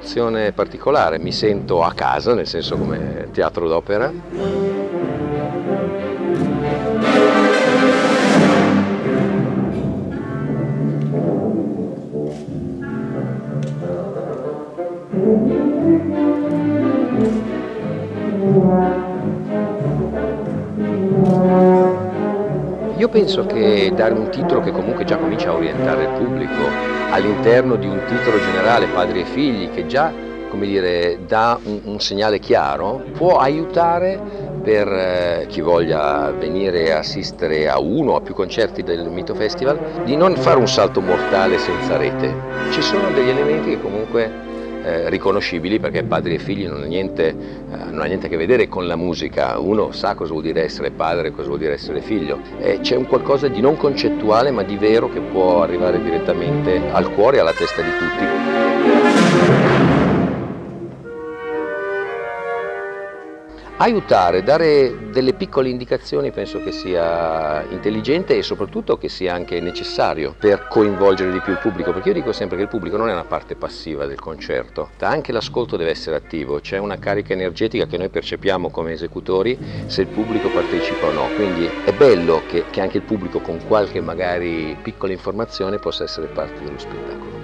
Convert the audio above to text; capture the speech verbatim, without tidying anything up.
sensazione particolare, mi sento a casa, nel senso come teatro d'opera. Io penso che dare un titolo che comunque già comincia a orientare il pubblico all'interno di un titolo generale, Padri e Figli, che già, come dire, dà un, un segnale chiaro, può aiutare per eh, chi voglia venire a assistere a uno o a più concerti del Mito Festival, di non fare un salto mortale senza rete. Ci sono degli elementi che comunque Eh, riconoscibili, perché Padri e Figli non ha, niente, eh, non ha niente a che vedere con la musica. Uno sa cosa vuol dire essere padre, cosa vuol dire essere figlio, e c'è un qualcosa di non concettuale ma di vero che può arrivare direttamente al cuore e alla testa di tutti. Aiutare, dare delle piccole indicazioni penso che sia intelligente e soprattutto che sia anche necessario per coinvolgere di più il pubblico, perché io dico sempre che il pubblico non è una parte passiva del concerto, anche l'ascolto deve essere attivo, c'è una carica energetica che noi percepiamo come esecutori se il pubblico partecipa o no, quindi è bello che, che anche il pubblico con qualche magari piccola informazione possa essere parte dello spettacolo.